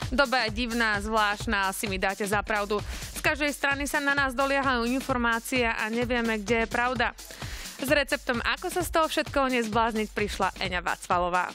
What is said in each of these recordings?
Doba je divná, zvláštna, asi mi dáte za pravdu. Z každej strany sa na nás doliehajú informácie a nevieme, kde je pravda. S receptom, ako sa z toho všetkoho nezblázniť, prišla Eňa Vacvalová.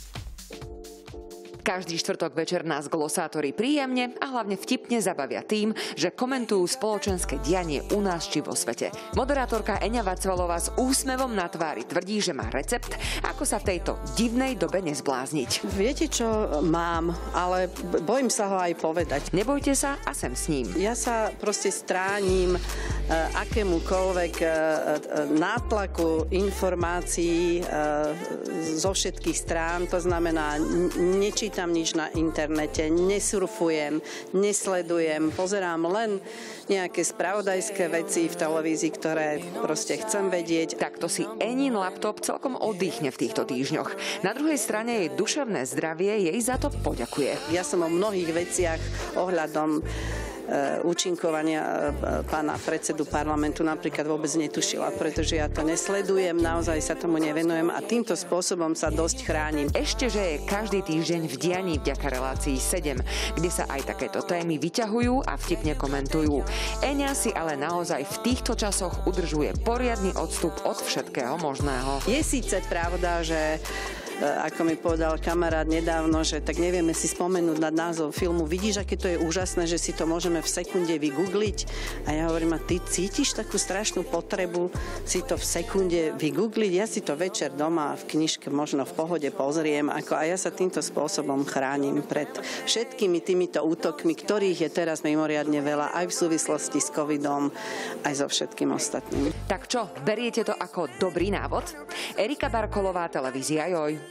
Každý štvrtok večer nás glosátori príjemne a hlavne vtipne zabavia tým, že komentujú spoločenské dianie u nás či vo svete. Moderátorka Eňa Vacvalová s úsmevom na tvári tvrdí, že má recept, ako sa v tejto divnej dobe nezblázniť. Viete čo, mám, ale bojím sa ho aj povedať. Nebojte sa a sem s ním. Ja sa proste stránim akémukoľvek nátlaku informácií zo všetkých strán. To znamená, nečítam nič na internete, nesurfujem, nesledujem, pozerám len nejaké spravodajské veci v televízii, ktoré proste chcem vedieť. Takto si Enin laptop celkom oddychne v týchto týždňoch. Na druhej strane jej duševné zdravie jej za to poďakuje. Ja som o mnohých veciach ohľadom účinkovania pána predsedu parlamentu napríklad vôbec netušila, pretože ja to nesledujem, naozaj sa tomu nevenujem a týmto spôsobom sa dosť chránim. Ešte, že je každý týždeň v dianí vďaka relácii 7, kde sa aj takéto témy vyťahujú a vtipne komentujú. Eňa si ale naozaj v týchto časoch udržuje poriadny odstup od všetkého možného. Je síce pravda, že ako mi povedal kamarát nedávno, že tak nevieme si spomenúť na názov filmu. Vidíš, aké to je úžasné, že si to môžeme v sekunde vygoogliť? A ja hovorím, a ty cítiš takú strašnú potrebu si to v sekunde vygoogliť? Ja si to večer doma v knižke možno v pohode pozriem, a ja sa týmto spôsobom chránim pred všetkými týmito útokmi, ktorých je teraz mimoriadne veľa, aj v súvislosti s covidom, aj so všetkým ostatným. Tak čo, beriete to ako dobrý návod? Erika Barkolová, televízia Joj.